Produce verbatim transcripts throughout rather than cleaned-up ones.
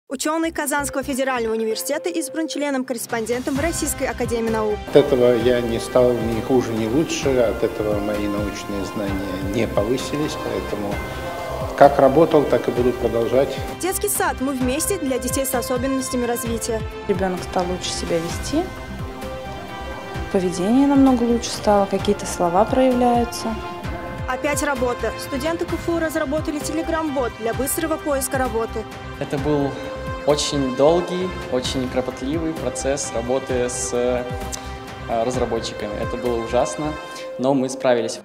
Ученый Казанского федерального университета избран членом-корреспондентом Российской академии наук. От этого я не стал ни хуже, ни лучше, от этого мои научные знания не повысились, поэтому как работал, так и буду продолжать. Детский сад «Мы вместе» для детей с особенностями развития. Ребенок стал лучше себя вести, поведение намного лучше стало, какие-то слова проявляются. Опять работа. Студенты КФУ разработали телеграм-бот для быстрого поиска работы. Это был очень долгий, очень кропотливый процесс работы с разработчиками. Это было ужасно, но мы справились.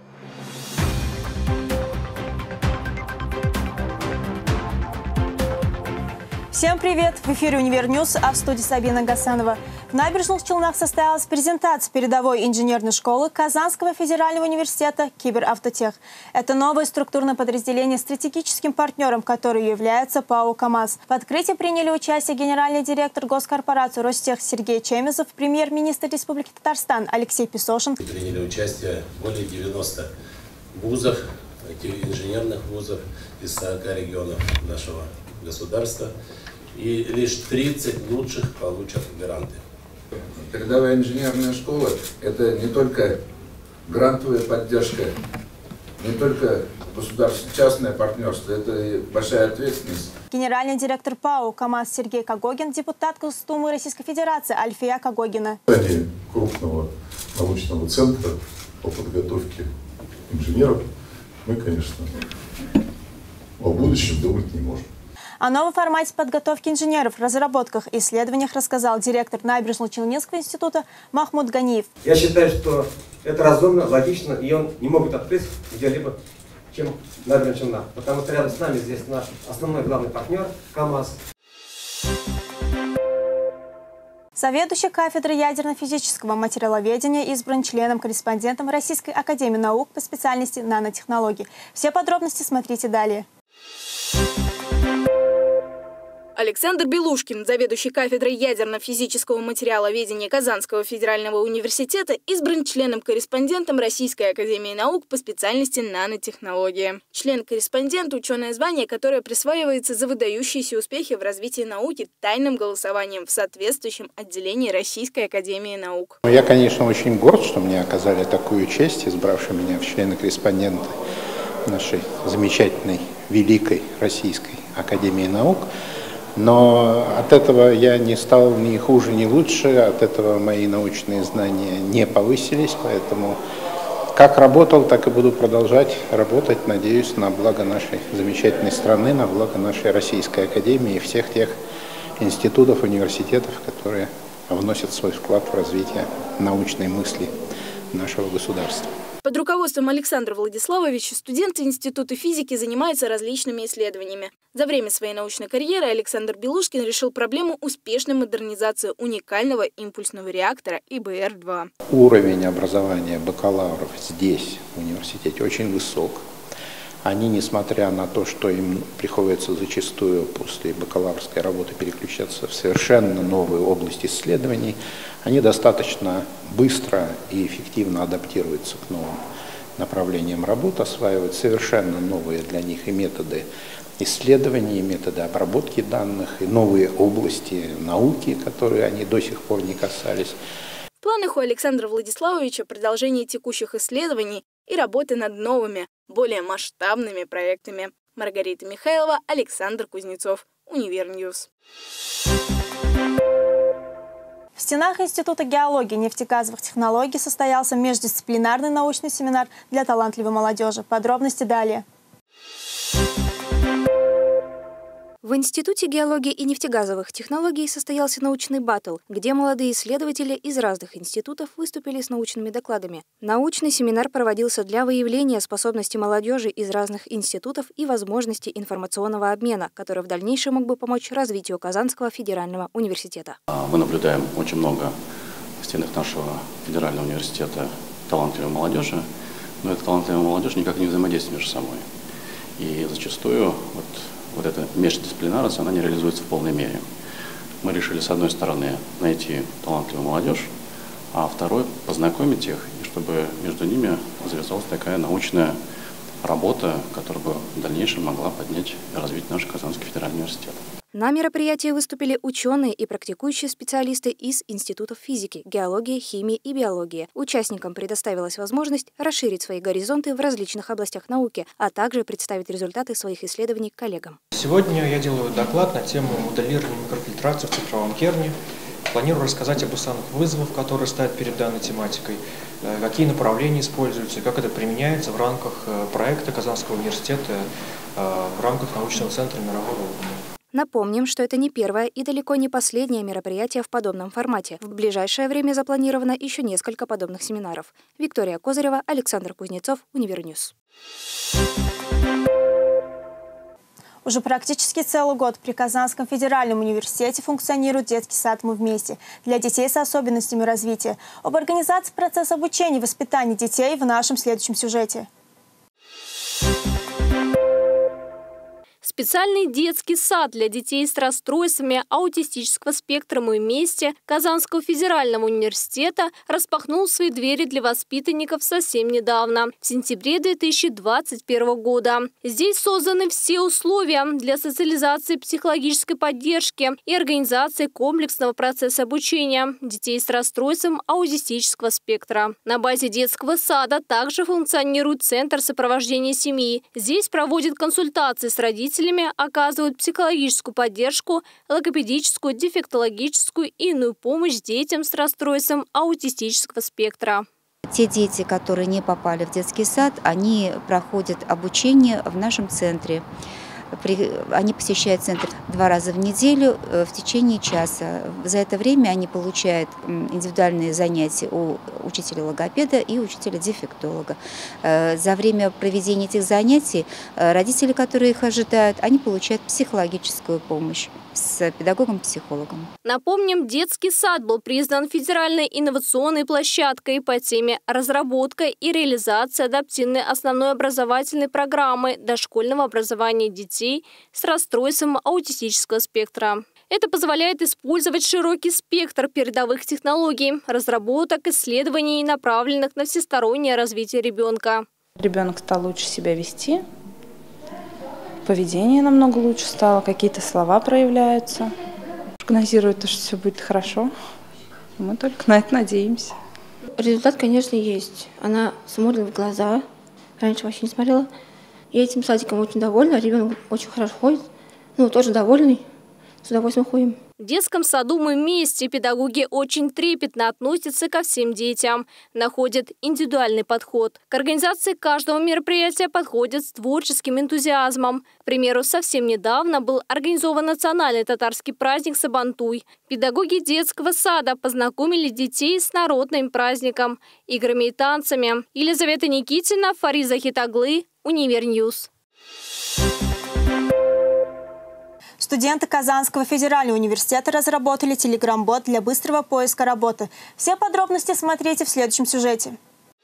Всем привет! В эфире «Универньюз», а в студии Сабина Гасанова. В Набережных Челнах состоялась презентация передовой инженерной школы Казанского федерального университета «Киберавтотех». Это новое структурное подразделение стратегическим партнером, которое является ПАО «КамАЗ». В открытии приняли участие генеральный директор госкорпорации «Ростех» Сергей Чемезов, премьер-министр Республики Татарстан Алексей Песошин. Приняли участие более девяноста вузов, инженерных вузов из сорока регионов нашего государства. И лишь тридцать лучших получат гранты. Передовая инженерная школа – это не только грантовая поддержка, не только государственно-частное партнерство, это и большая ответственность. Генеральный директор ПАО «КамАЗ» Сергей Кагогин, депутат Госдумы Российской Федерации Альфия Кагогина. Создание крупного научного центра по подготовке инженеров мы, конечно, о будущем думать не можем. О новом формате подготовки инженеров, разработках и исследованиях рассказал директор Набережно-Челнинского института Махмуд Ганиев. Я считаю, что это разумно, логично, и он не могут открыть где-либо, чем Набережный Челнах. Потому что рядом с нами здесь наш основной главный партнер КамАЗ. Заведующий кафедрой ядерно-физического материаловедения избран членом-корреспондентом Российской академии наук по специальности нанотехнологии. Все подробности смотрите далее. Александр Белушкин, заведующий кафедрой ядерно-физического материаловедения Казанского федерального университета, избран членом-корреспондентом Российской академии наук по специальности нанотехнология. Член-корреспондент – ученое звание, которое присваивается за выдающиеся успехи в развитии науки тайным голосованием в соответствующем отделении Российской академии наук. Я, конечно, очень горд, что мне оказали такую честь, избравши меня в члены-корреспонденты нашей замечательной, великой Российской академии наук. Но от этого я не стал ни хуже, ни лучше, от этого мои научные знания не повысились, поэтому как работал, так и буду продолжать работать, надеюсь, на благо нашей замечательной страны, на благо нашей Российской академии и всех тех институтов, университетов, которые вносят свой вклад в развитие научной мысли нашего государства. Под руководством Александра Владиславовича студенты Института физики занимаются различными исследованиями. За время своей научной карьеры Александр Белушкин решил проблему успешной модернизации уникального импульсного реактора И Б Р два. Уровень образования бакалавров здесь, в университете, очень высок. Они, несмотря на то, что им приходится зачастую после бакалаврской работы переключаться в совершенно новые области исследований, они достаточно быстро и эффективно адаптируются к новым направлениям работы, осваивают совершенно новые для них и методы исследований, и методы обработки данных, и новые области науки, которые они до сих пор не касались. В планах у Александра Владиславовича продолжение текущих исследований и работы над новыми, более масштабными проектами. Маргарита Михайлова, Александр Кузнецов, Универньюз. В стенах Института геологии и нефтегазовых технологий состоялся междисциплинарный научный семинар для талантливой молодежи. Подробности далее. В Институте геологии и нефтегазовых технологий состоялся научный баттл, где молодые исследователи из разных институтов выступили с научными докладами. Научный семинар проводился для выявления способностей молодежи из разных институтов и возможности информационного обмена, который в дальнейшем мог бы помочь развитию Казанского федерального университета. Мы наблюдаем очень много в стенах нашего федерального университета талантливой молодежи, но эта талантливая молодежь никак не взаимодействует между собой. И зачастую вот, вот эта междисциплинарность, она не реализуется в полной мере. Мы решили, с одной стороны, найти талантливую молодежь, а второй – познакомить их, и чтобы между ними завязалась такая научная работа, которая бы в дальнейшем могла поднять и развить наш Казанский федеральный университет. На мероприятии выступили ученые и практикующие специалисты из институтов физики, геологии, химии и биологии. Участникам предоставилась возможность расширить свои горизонты в различных областях науки, а также представить результаты своих исследований коллегам. Сегодня я делаю доклад на тему моделирования микрофильтрации в цифровом керне. Планирую рассказать об основных вызовах, которые стоят перед данной тематикой, какие направления используются, как это применяется в рамках проекта Казанского университета в рамках научного центра мирового уровня. Напомним, что это не первое и далеко не последнее мероприятие в подобном формате. В ближайшее время запланировано еще несколько подобных семинаров. Виктория Козырева, Александр Кузнецов, Универньюз. Уже практически целый год при Казанском федеральном университете функционирует детский сад «Мы вместе» для детей с особенностями развития. Об организации процесса обучения и воспитания детей в нашем следующем сюжете. Специальный детский сад для детей с расстройствами аутистического спектра «Мы вместе» Казанского федерального университета распахнул свои двери для воспитанников совсем недавно, в сентябре две тысячи двадцать первого года. Здесь созданы все условия для социализации, психологической поддержки и организации комплексного процесса обучения детей с расстройством аутистического спектра. На базе детского сада также функционирует Центр сопровождения семьи. Здесь проводят консультации с родителями, оказывают психологическую поддержку, логопедическую, дефектологическую и иную помощь детям с расстройством аутистического спектра. Те дети, которые не попали в детский сад, они проходят обучение в нашем центре. Они посещают центр два раза в неделю в течение часа. За это время они получают индивидуальные занятия у учителя-логопеда и учителя-дефектолога. За время проведения этих занятий родители, которые их ожидают, они получают психологическую помощь с педагогом-психологом. Напомним, детский сад был признан федеральной инновационной площадкой по теме разработка и реализация адаптивной основной образовательной программы дошкольного образования детей с расстройством аутистического спектра. Это позволяет использовать широкий спектр передовых технологий, разработок, исследований, направленных на всестороннее развитие ребенка. Ребенок стал лучше себя вести. Поведение намного лучше стало, какие-то слова проявляются. Прогнозирует то, что все будет хорошо. Мы только на это надеемся. Результат, конечно, есть. Она смотрит в глаза. Раньше вообще не смотрела. Я этим садиком очень довольна. Ребенок очень хорошо ходит. Ну, тоже довольный. С удовольствием ходим. В детском саду «Мы вместе» педагоги очень трепетно относятся ко всем детям, находят индивидуальный подход. К организации каждого мероприятия подходят с творческим энтузиазмом. К примеру, совсем недавно был организован национальный татарский праздник Сабантуй. Педагоги детского сада познакомили детей с народным праздником, играми и танцами. Елизавета Никитина, Фариза Хитаглы, Универньюз. Студенты Казанского федерального университета разработали телеграм-бот для быстрого поиска работы. Все подробности смотрите в следующем сюжете.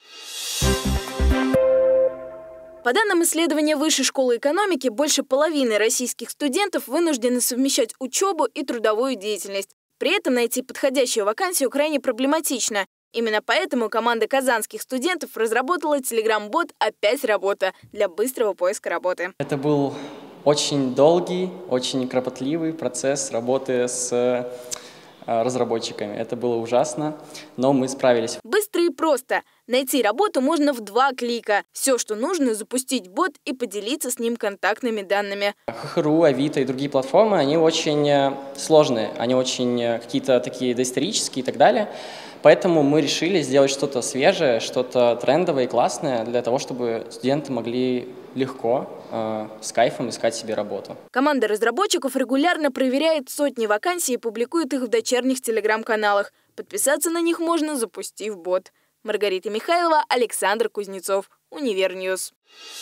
По данным исследования Высшей школы экономики, больше половины российских студентов вынуждены совмещать учебу и трудовую деятельность. При этом найти подходящую вакансию крайне проблематично. Именно поэтому команда казанских студентов разработала телеграм-бот «Опять работа» для быстрого поиска работы. Это был очень долгий, очень кропотливый процесс работы с разработчиками. Это было ужасно, но мы справились. Быстро и просто. Найти работу можно в два клика. Все, что нужно, запустить бот и поделиться с ним контактными данными. ХХРУ, Авито и другие платформы, они очень сложные, они очень какие-то такие доисторические и так далее. Поэтому мы решили сделать что-то свежее, что-то трендовое и классное для того, чтобы студенты могли легко, э, с кайфом искать себе работу. Команда разработчиков регулярно проверяет сотни вакансий и публикует их в дочерних телеграм-каналах. Подписаться на них можно, запустив бот. Маргарита Михайлова, Александр Кузнецов, Универньюз.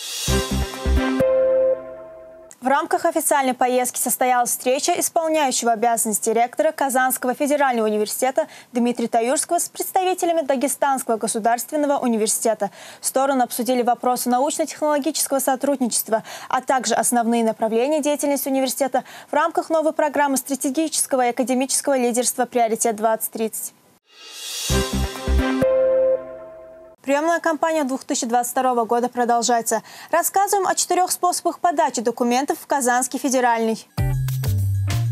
В рамках официальной поездки состоялась встреча исполняющего обязанности ректора Казанского федерального университета Дмитрия Таюрского с представителями Дагестанского государственного университета. Стороны обсудили вопросы научно-технологического сотрудничества, а также основные направления деятельности университета в рамках новой программы стратегического и академического лидерства «Приоритет двадцать тридцать». Приемная кампания две тысячи двадцать второго года продолжается. Рассказываем о четырех способах подачи документов в Казанский федеральный.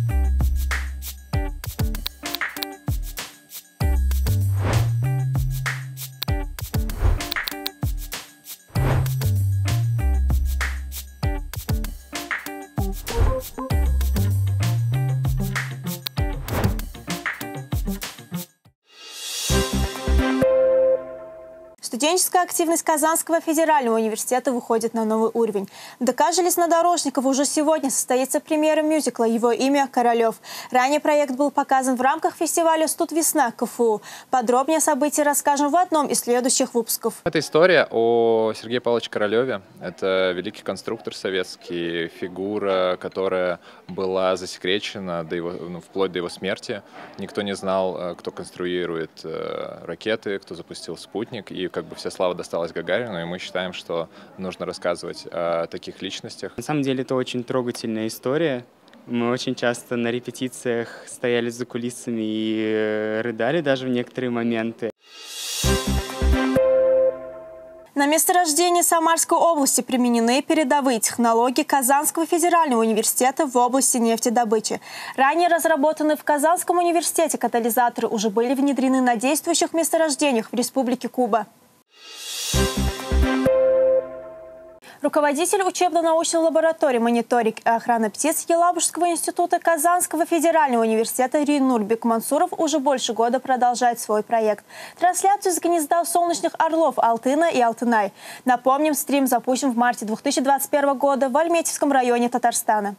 Студенческая активность Казанского федерального университета выходит на новый уровень. В ДК железнодорожников уже сегодня состоится премьера мюзикла «Его имя Королев». Ранее проект был показан в рамках фестиваля «Студвесна» КФУ. Подробнее о событии расскажем в одном из следующих выпусков. Это история о Сергее Павловиче Королеве. Это великий конструктор советский, фигура, которая была засекречена до его, ну, вплоть до его смерти. Никто не знал, кто конструирует э, ракеты, кто запустил спутник. И как бы вся слава досталась Гагарину. И мы считаем, что нужно рассказывать о таких личностях. На самом деле это очень трогательная история. Мы очень часто на репетициях стояли за кулисами и рыдали даже в некоторые моменты. На месторождении Самарской области применены передовые технологии Казанского федерального университета в области нефтедобычи. Ранее разработанные в Казанском университете катализаторы уже были внедрены на действующих месторождениях в Республике Куба. Руководитель учебно-научной лаборатории «Мониторинг и охрана птиц» Елабужского института Казанского федерального университета Ринур Бекмансуров уже больше года продолжает свой проект. Трансляцию из гнезда солнечных орлов Алтына и Алтынай. Напомним, стрим запущен в марте две тысячи двадцать первого года в Альметьевском районе Татарстана.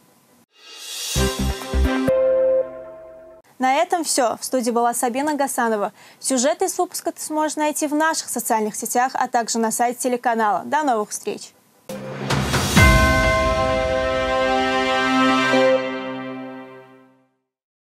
На этом все. В студии была Сабина Гасанова. Сюжеты из выпуска ты сможешь найти в наших социальных сетях, а также на сайте телеканала. До новых встреч!